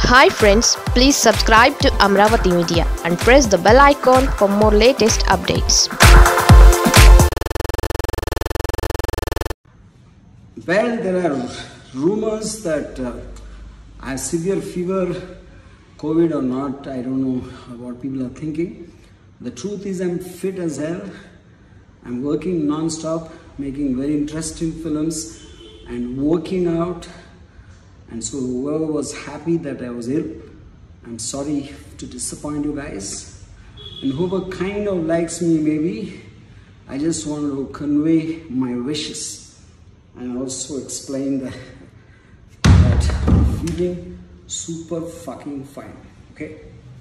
Hi friends, please subscribe to Amravati Media and press the bell icon for more latest updates. Well, there are rumors that I have severe fever, COVID or not, I don't know what people are thinking. The truth is I'm fit as hell. I'm working non-stop, making very interesting films and working out. And so whoever was happy that I was ill, I'm sorry to disappoint you guys. And whoever kind of likes me maybe, I just want to convey my wishes and also explain that I'm feeling super fucking fine, okay?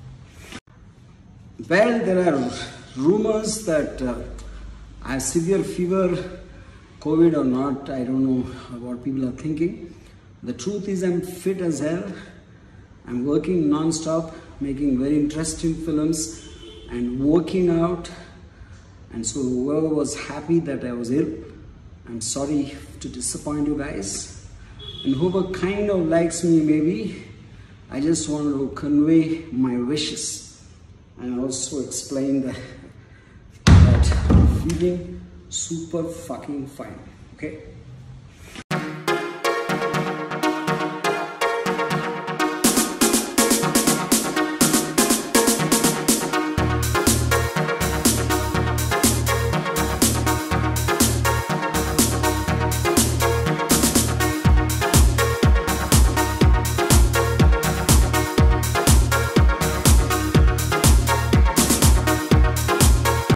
Well, there are rumors that I have severe fever, COVID or not, I don't know what people are thinking. The truth is I'm fit as hell. I'm working non-stop, making very interesting films and working out. And so whoever was happy that I was ill, I'm sorry to disappoint you guys. And whoever kind of likes me maybe, I just want to convey my wishes and also explain that I'm feeling super fucking fine, okay?